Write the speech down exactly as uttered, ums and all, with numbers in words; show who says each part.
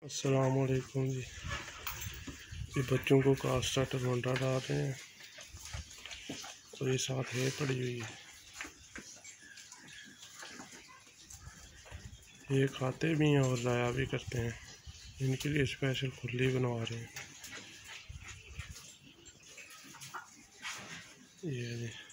Speaker 1: अस्सलाम वालेकुम जी। ये बच्चों को कार स्टार्टर वंडा डाल रहे हैं और ये साथ है पड़ी हुई है। ये खाते भी हैं और ज़ाया भी करते हैं। इनके लिए स्पेशल खुली बनवा रहे हैं। ये